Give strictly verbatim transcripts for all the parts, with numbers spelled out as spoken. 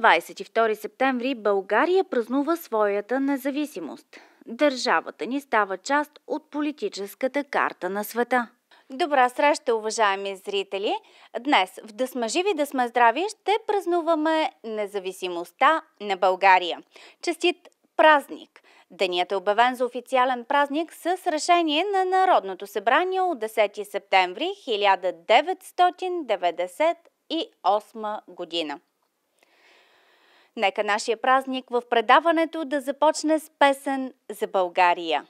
двадесет и втори септември България празнува своята независимост. Държавата ни става част от политическата карта на света. Добра среща, уважаеми зрители! Днес в Да сме живи, да сме здрави ще празнуваме независимостта на България. Честит празник! Денят е обявен за официален празник с решение на Народното събрание от десети септември хиляда деветстотин деветдесет и осма година. Нека нашия празник в предаването да започне с песен за България.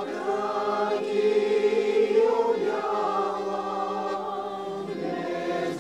Yes.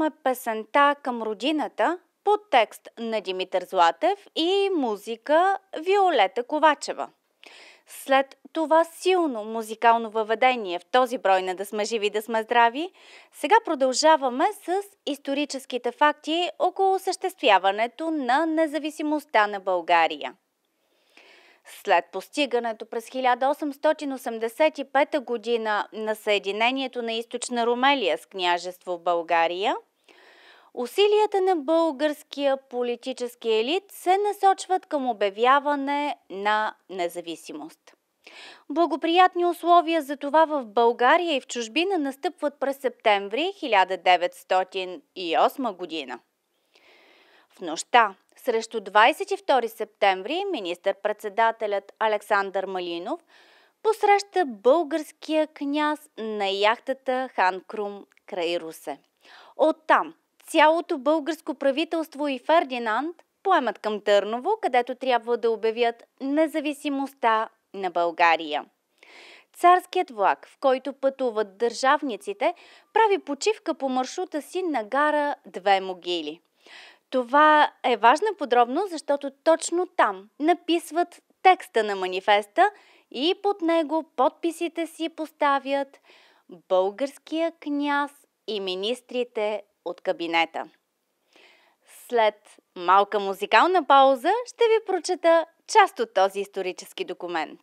чухме песента "Към родината" под текст на Димитър Златев и музика Виолета Ковачева. След това силно музикално въведение в този брой на "Да сме живи, да сме здрави", сега продължаваме с историческите факти около осъществяването на независимостта на България. След постигането през хиляда осемстотин осемдесет и пета година на съединението на Източна Румелия с княжество България, усилията на българския политически елит се насочват към обявяване на независимост. Благоприятни условия за това в България и в чужбина настъпват през септември хиляда деветстотин и осма година. В нощта срещу двадесет и втори септември министър-председателят Александър Малинов посреща българския княз на яхтата Хан Крум край Русе. Оттам цялото българско правителство и Фердинанд поемат към Търново, където трябва да обявят независимостта на България. Царският влак, в който пътуват държавниците, прави почивка по маршрута си на гара Две могили. Това е важна подробност, защото точно там написват текста на манифеста и под него подписите си поставят българския княз и министрите от кабинета. След малка музикална пауза ще ви прочета част от този исторически документ.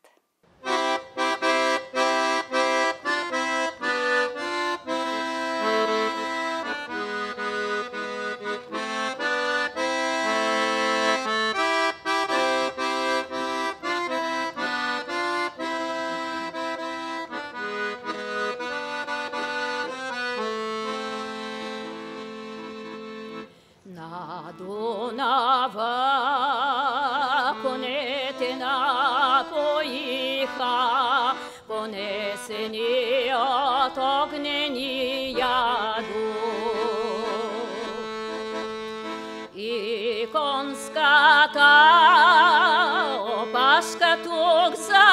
На Дунава конете напоиха, понесени от огнения дух. И конската опашка тук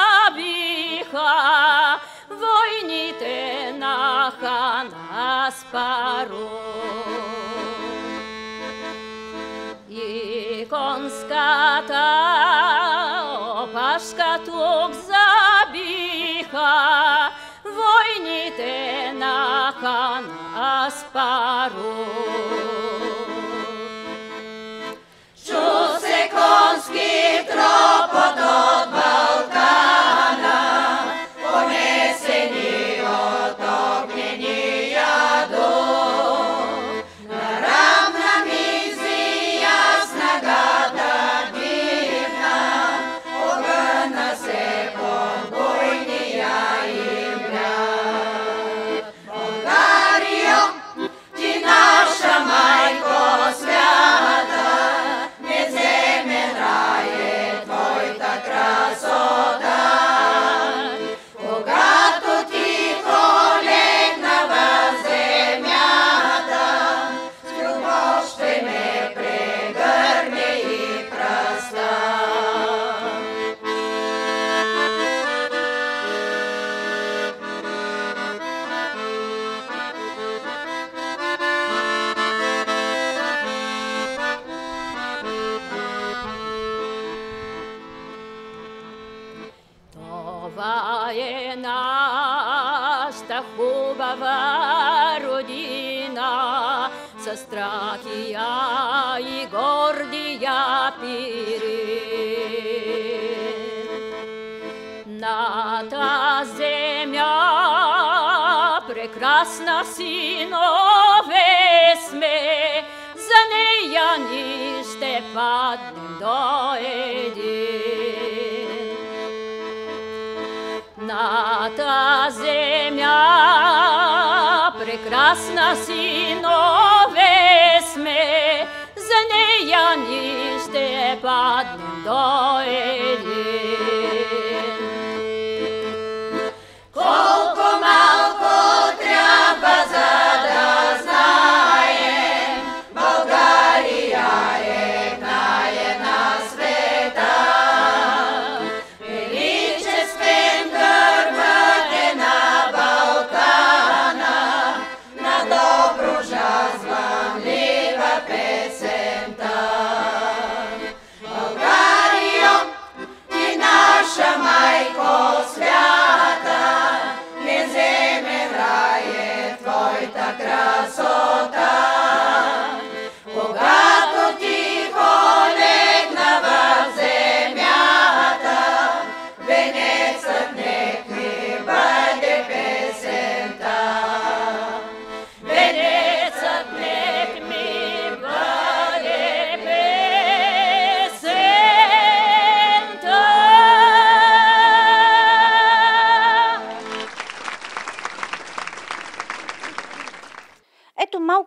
забиха, войните на хан Аспарух. И конската опашка тук забиха, войните на хан Аспарух. Чу се конски тропот от Балкана, понесени от огнения дух. На рамна мизия снагата дивна, огъна се по буйния им бряг. България, ти наша майко свята, неземен рай е твоята красота. Когато тихо легна във земята, с любов ще ме прегърне и пръста. Това е нашата хубава родина, със Тракия и гордия Пирин. На тази земя прекрасна синове сме, за нея ни ще паднем до един. На тази земя прекрасна синове сме, за нея ни ще паднем до един. Колко малко трябва, за да знаем, България е най-една света. Величествен гърбът е на Балкана, на Добруджа звън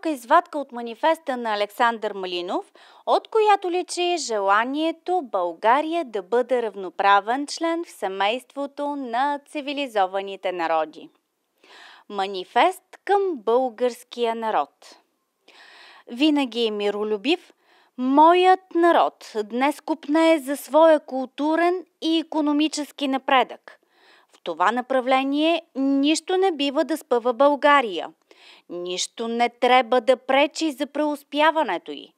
кратка извадка от манифеста на Александър Малинов, от която личи желанието България да бъде равноправен член в семейството на цивилизованите народи. Манифест към българския народ. Винаги миролюбив, моят народ днес копнее за своя културен и икономически напредък. В това направление нищо не бива да спъва България. Нищо не трябва да пречи за преуспяването й.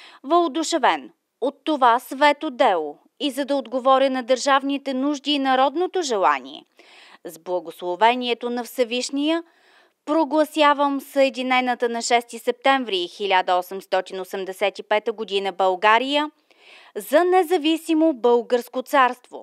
Въодушевен от това свето дело и за да отговоря на държавните нужди и народното желание, с благословението на Всевишния, прогласявам съединената на шести септември хиляда осемстотин осемдесет и пета година България за независимо българско царство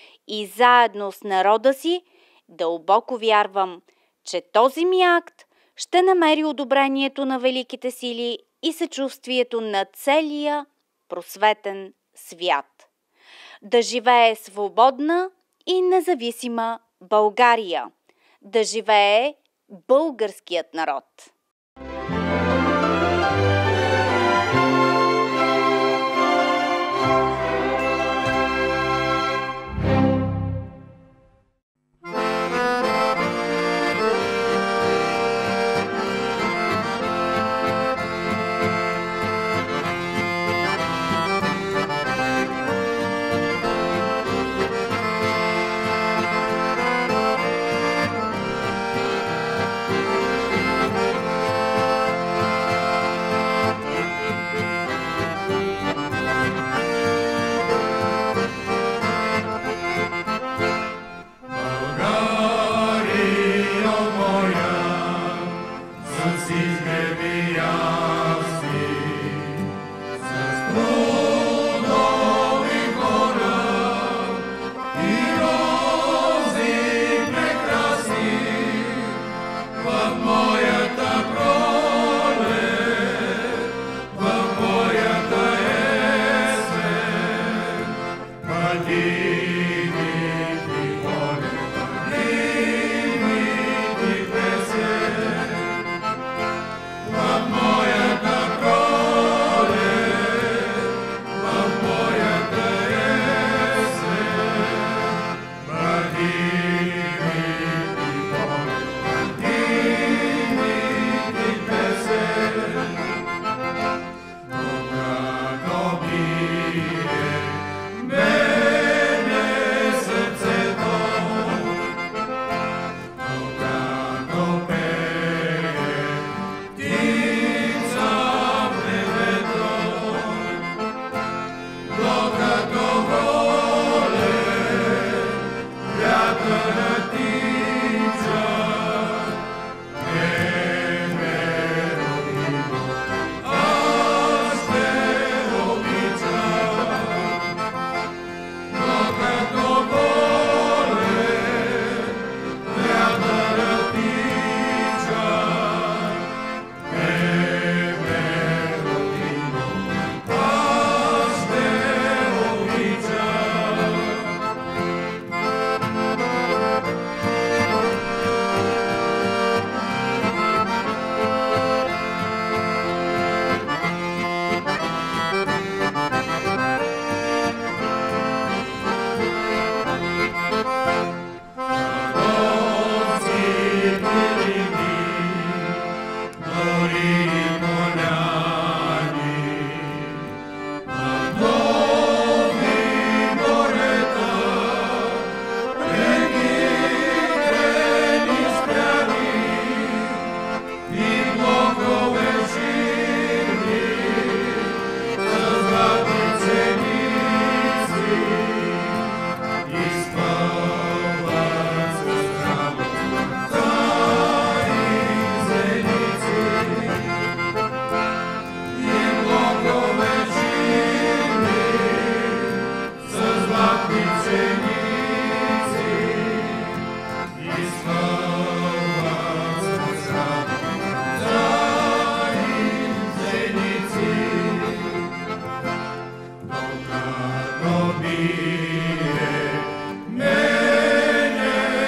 и заедно с народа си дълбоко вярвам, че този ми акт ще намери одобрението на великите сили и съчувствието на целия просветен свят. Да живее свободна и независима България! Да живее българският народ!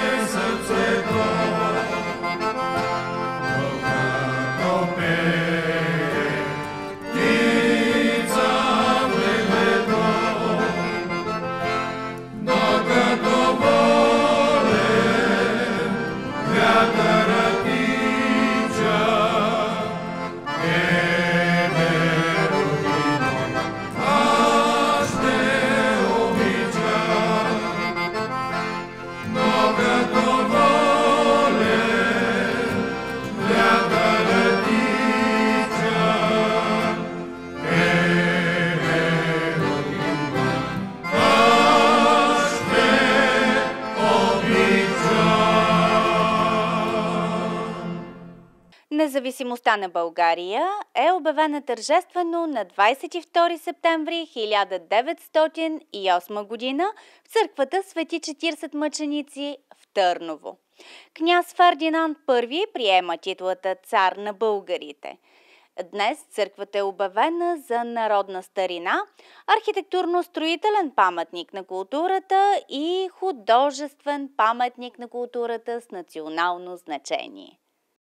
Open Независимостта на България е обявена тържествено на двадесет и втори септември хиляда деветстотин и осма година в църквата Свети четиридесет мъченици в Търново. Княз Фердинанд Първи приема титлата цар на българите. Днес църквата е обявена за народна старина, архитектурно-строителен паметник на културата и художествен паметник на културата с национално значение.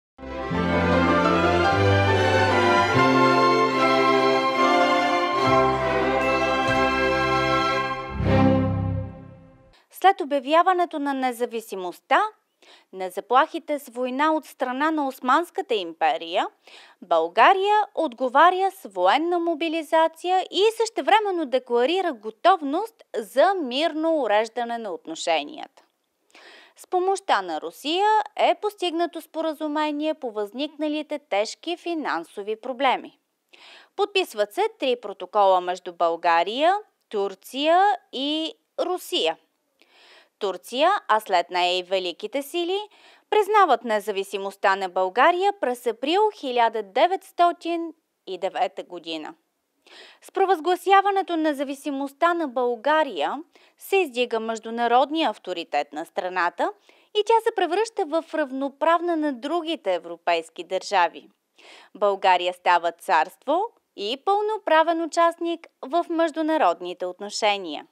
След обявяването на независимостта, на заплахите с война от страна на Османската империя, България отговаря с военна мобилизация и същевременно декларира готовност за мирно уреждане на отношенията. С помощта на Русия е постигнато споразумение по възникналите тежки финансови проблеми. Подписват се три протокола между България, Турция и Русия. Турция, а след нея и Великите сили, признават независимостта на България през април хиляда деветстотин и девета година. С провъзгласяването на независимостта на България се издига международния авторитет на страната и тя се превръща в равноправна на другите европейски държави. България става царство и пълноправен участник в международните отношения.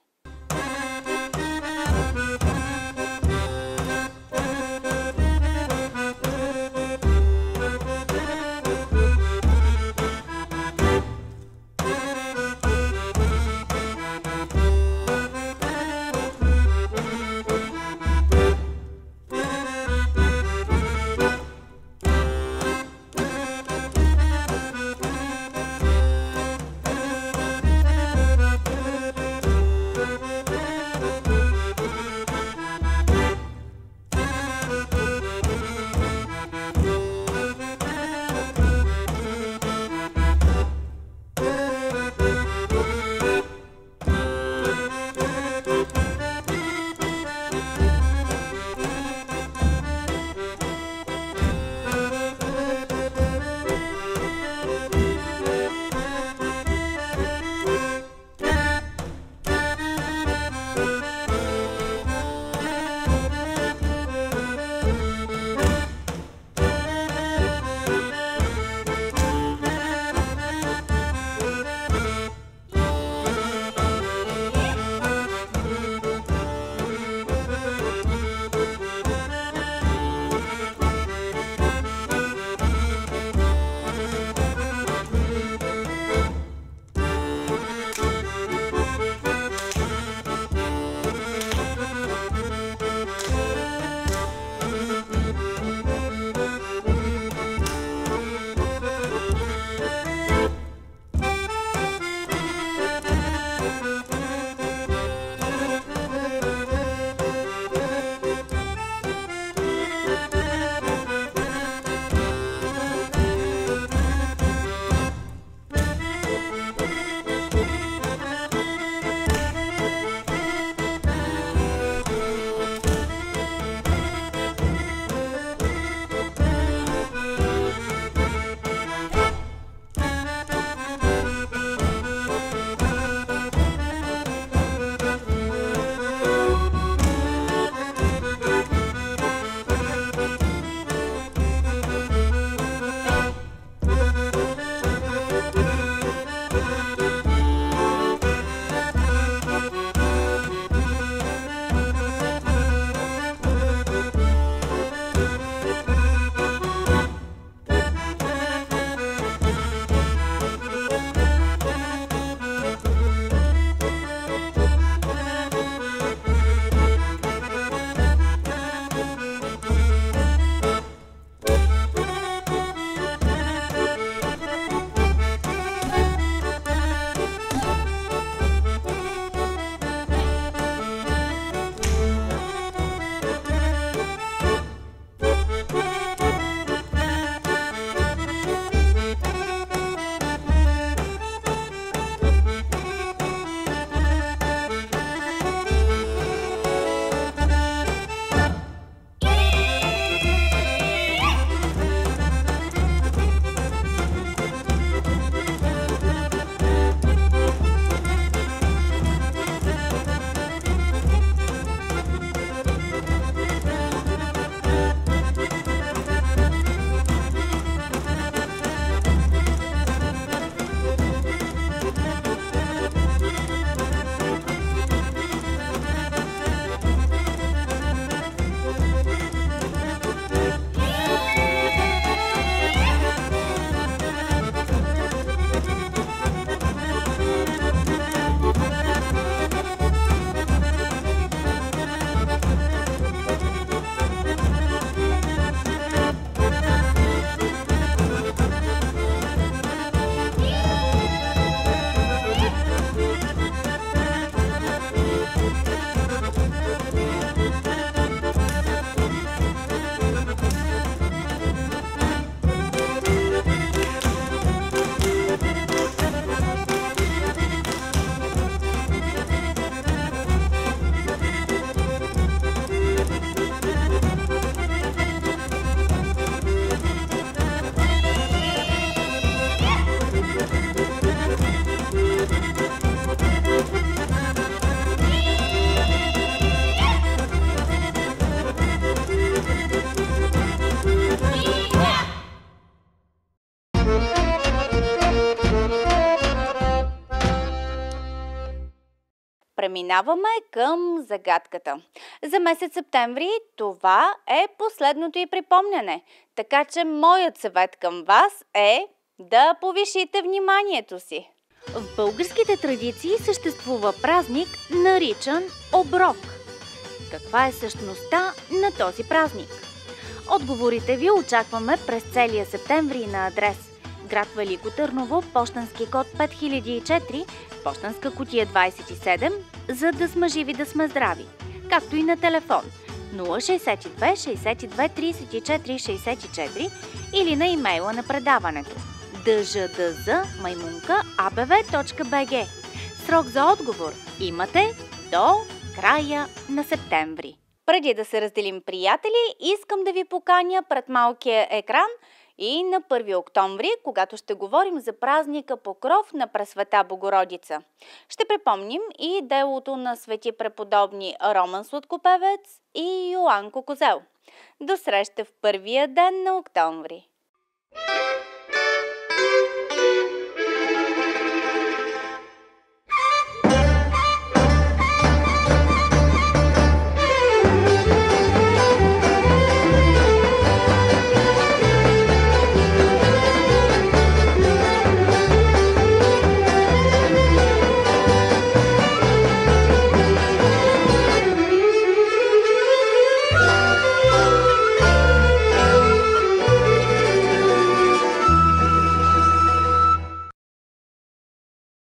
Преминаваме към загадката. За месец септември това е последното й припомняне, така че моят съвет към вас е да повишите вниманието си. В българските традиции съществува празник, наричан Оброк. Каква е същността на този празник? Отговорите ви очакваме през целия септември на адрес: град Велико Търново, пощенски код пет хиляди и четири, пощенска кутия двадесет и седем, за да сме живи, да сме здрави, както и на телефон нула шейсет и две шейсет и две тридесет и четири шейсет и четири или на имейла на предаването д ж д з маймунка а б в точка б г. Срок за отговор имате до края на септември. Преди да се разделим, приятели, искам да ви поканя пред малкия екран и на първи октомври, когато ще говорим за празника Покров на Пресвета Богородица. Ще припомним и делото на свети преподобни Роман Сладкопевец и Йоанко Козел. До среща в първия ден на октомври!